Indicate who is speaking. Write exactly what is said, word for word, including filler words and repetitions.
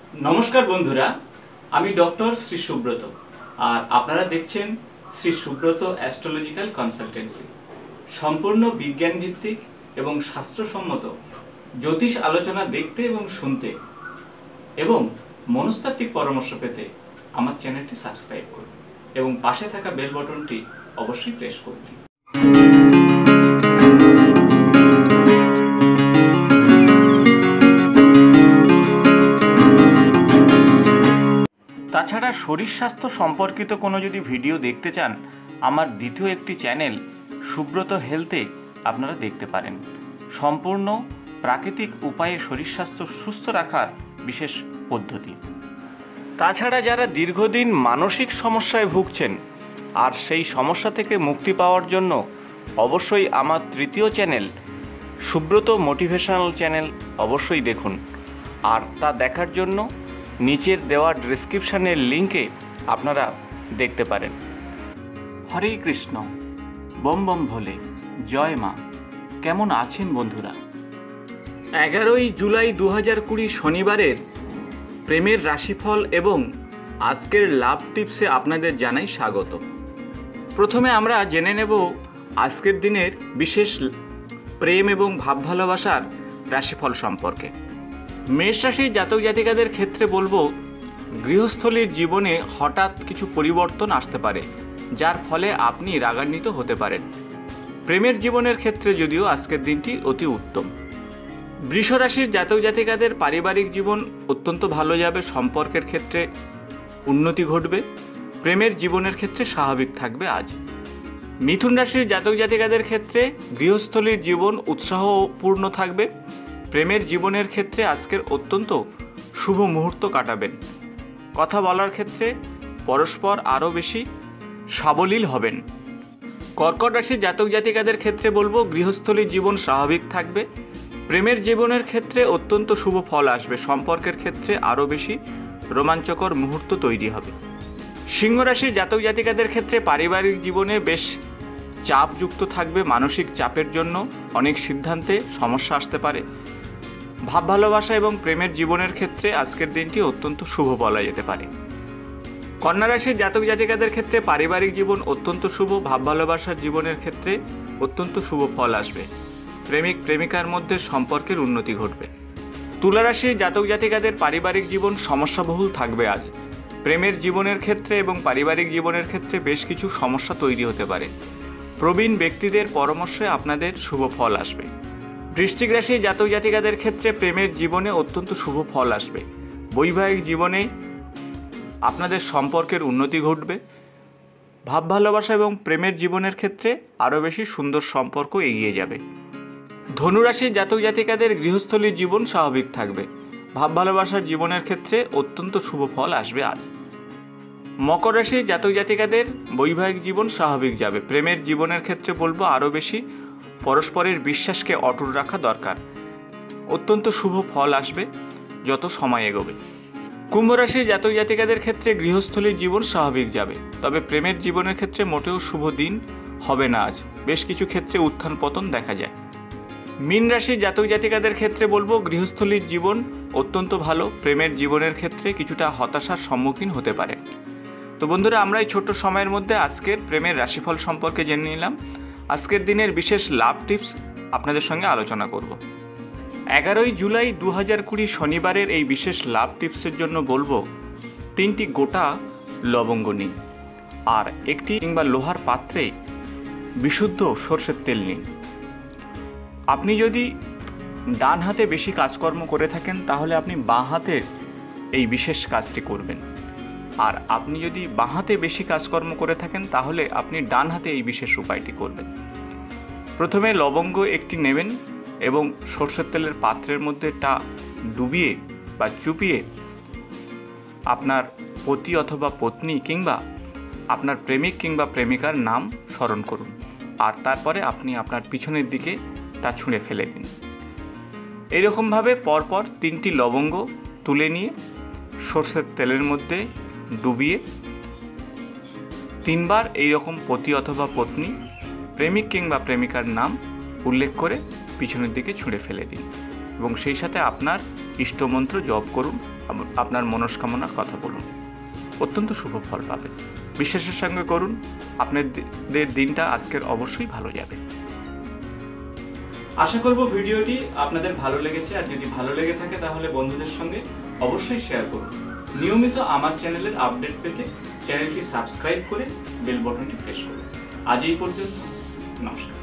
Speaker 1: नमस्कार बंधुरा, आमी डॉक्टर श्री सुब्रत और आपनारा देखছেন श्री सुब्रत एस्ट्रोलॉजिकल कन्सालटेंसि। सम्पूर्ण विज्ञान भित्तिक एवं शास्त्रसम्मत ज्योतिष आलोचना देखते एवं सुनते एवं मनस्तात्त्विक परामर्श पेते आमार चैनलटी सबस्क्राइब करुन एवं पाशे थाका बेल बटनटी अवश्यई प्रेस करुन। তাছাড়া শরীর স্বাস্থ্য সম্পর্কিত কোনো যদি ভিডিও দেখতে চান, আমার দ্বিতীয় একটি চ্যানেল সুব্রত হেলথে আপনারা দেখতে পারেন। সম্পূর্ণ প্রাকৃতিক উপায়ে শরীর স্বাস্থ্য সুস্থ রাখার বিশেষ পদ্ধতি। তাছাড়া যারা দীর্ঘদিন মানসিক সমস্যায় ভুগছেন আর সেই সমস্যা থেকে মুক্তি পাওয়ার জন্য অবশ্যই আমার তৃতীয় চ্যানেল সুব্রত মোটিভেশনাল চ্যানেল অবশ্যই দেখুন। আর তা দেখার জন্য নিচের দেওয়া ডেসক্রিপশনের লিঙ্কে আপনারা দেখতে পারেন। হরে কৃষ্ণ, বম বম ভোলে, জয় মা। কেমন আছেন বন্ধুরা? এগারোই জুলাই দু হাজার কুড়ি শনিবারের প্রেমের রাশিফল এবং আজকের লাভ টিপসে আপনাদের জানাই স্বাগত। প্রথমে আমরা জেনে নেব আজকের দিনের বিশেষ প্রেম এবং ভাব ভালোবাসার রাশিফল সম্পর্কে। মেষ রাশির জাতক জাতিকাদের ক্ষেত্রে বলবো, গৃহস্থলীর জীবনে হঠাৎ কিছু পরিবর্তন আসতে পারে, যার ফলে আপনি রাগান্বিত হতে পারেন। প্রেমের জীবনের ক্ষেত্রে যদিও আজকের দিনটি অতি উত্তম। বৃষ রাশির জাতক জাতিকাদের পারিবারিক জীবন অত্যন্ত ভালো যাবে, সম্পর্কের ক্ষেত্রে উন্নতি ঘটবে, প্রেমের জীবনের ক্ষেত্রে স্বাভাবিক থাকবে আজ। মিথুন রাশির জাতক জাতিকাদের ক্ষেত্রে গৃহস্থলীর জীবন উৎসাহপূর্ণ থাকবে, প্রেমের জীবনের ক্ষেত্রে আজকের অত্যন্ত শুভ মুহূর্ত কাটাবেন। কথা বলার ক্ষেত্রে পরস্পর আরও বেশি সাবলীল হবেন। কর্কট রাশির জাতক জাতিকাদের ক্ষেত্রে বলবো, গৃহস্থলীর জীবন স্বাভাবিক থাকবে, প্রেমের জীবনের ক্ষেত্রে অত্যন্ত শুভ ফল আসবে, সম্পর্কের ক্ষেত্রে আরও বেশি রোমাঞ্চকর মুহূর্ত তৈরি হবে। সিংহ রাশির জাতক জাতিকাদের ক্ষেত্রে পারিবারিক জীবনে বেশ চাপযুক্ত থাকবে, মানসিক চাপের জন্য অনেক সিদ্ধান্তে সমস্যা আসতে পারে। ভাব ভালোবাসা এবং প্রেমের জীবনের ক্ষেত্রে আজকের দিনটি অত্যন্ত শুভ বলা যেতে পারে। কন্যা রাশির জাতক জাতিকাদের ক্ষেত্রে পারিবারিক জীবন অত্যন্ত শুভ, ভাব ভালোবাসার জীবনের ক্ষেত্রে অত্যন্ত শুভ ফল আসবে, প্রেমিক প্রেমিকার মধ্যে সম্পর্কের উন্নতি ঘটবে। তুলা রাশির জাতক জাতিকাদের পারিবারিক জীবন সমস্যাবহুল থাকবে আজ, প্রেমের জীবনের ক্ষেত্রে এবং পারিবারিক জীবনের ক্ষেত্রে বেশ কিছু সমস্যা তৈরি হতে পারে। প্রবীণ ব্যক্তিদের পরামর্শে আপনাদের শুভ ফল আসবে। বৃশ্চিক রাশির জাতক জাতিকাদের ক্ষেত্রে প্রেমের জীবনে অত্যন্ত শুভ ফল আসবে, বৈবাহিক জীবনে আপনাদের সম্পর্কের উন্নতি ঘটবে, ভাব ভালোবাসা এবং প্রেমের জীবনের ক্ষেত্রে আরও বেশি সুন্দর সম্পর্ক এগিয়ে যাবে। ধনুরাশির জাতক জাতিকাদের গৃহস্থলীর জীবন স্বাভাবিক থাকবে, ভাব ভালোবাসার জীবনের ক্ষেত্রে অত্যন্ত শুভ ফল আসবে আজ। মকর রাশির জাতক জাতিকাদের বৈবাহিক জীবন স্বাভাবিক যাবে, প্রেমের জীবনের ক্ষেত্রে বলবো আরও বেশি পরস্পরের বিশ্বাসকে অটুট রাখা দরকার, অত্যন্ত শুভ ফল আসবে যত সময় এগোবে। কুম্ভ রাশির জাতক জাতিকাদের ক্ষেত্রে গৃহস্থলীর জীবন স্বাভাবিক যাবে, তবে প্রেমের জীবনের ক্ষেত্রে মোটেও শুভ দিন হবে না আজ, বেশ কিছু ক্ষেত্রে উত্থান পতন দেখা যায়। মীন রাশির জাতক জাতিকাদের ক্ষেত্রে বলবো, গৃহস্থলীর জীবন অত্যন্ত ভালো, প্রেমের জীবনের ক্ষেত্রে কিছুটা হতাশার সম্মুখীন হতে পারে। তো বন্ধুরা, আমরা এই ছোট্ট সময়ের মধ্যে আজকের প্রেমের রাশিফল সম্পর্কে জেনে নিলাম। আজকের দিনের বিশেষ লাভ টিপস আপনাদের সঙ্গে আলোচনা করব। এগারোই জুলাই দু হাজার কুড়ি শনিবারের এই বিশেষ লাভ টিপসের জন্য বলবো, তিনটি গোটা লবঙ্গ নিন আর একটি কিংবা লোহার পাত্রে বিশুদ্ধ সরষের তেল নিন। আপনি যদি ডান হাতে বেশি কাজকর্ম করে থাকেন তাহলে আপনি বাঁ হাতের এই বিশেষ কাজটি করবেন, আর আপনি যদি বাঁ হাতে বেশি কাজকর্ম করে থাকেন তাহলে আপনি ডান হাতে এই বিশেষ উপায়টি করবেন। প্রথমে লবঙ্গ একটি নেবেন এবং সরষের তেলের পাত্রের মধ্যে তা ডুবিয়ে বা চুপিয়ে আপনার পতি অথবা পত্নী কিংবা আপনার প্রেমিক কিংবা প্রেমিকার নাম স্মরণ করুন, আর তারপরে আপনি আপনার পিছনের দিকে তা ছুঁড়ে ফেলে দিন। এইরকমভাবে পরপর তিনটি লবঙ্গ তুলে নিয়ে সরষের তেলের মধ্যে ডুবিয়ে তিনবার এইরকম পতি অথবা পত্নী, প্রেমিক কিংবা প্রেমিকার নাম উল্লেখ করে পিছনের দিকে ছুঁড়ে ফেলে দিন এবং সেই সাথে আপনার ইষ্টমন্ত্র জপ করুন, আপনার মনস্কামনার কথা বলুন, অত্যন্ত শুভ ফল পাবেন। বিশ্বাসের সঙ্গে করুন, আপনাদের দিনটা আজকের অবশ্যই ভালো যাবে। আশা করব ভিডিওটি আপনাদের ভালো লেগেছে, আর যদি ভালো লেগে থাকে তাহলে বন্ধুদের সঙ্গে অবশ্যই শেয়ার করুন। নিয়মিত আমার চ্যানেলের আপডেট পেতে চ্যানেলটি সাবস্ক্রাইব করে বেল বাটনটি প্রেস করুন। আজ এই পর্যন্ত, নমস্কার।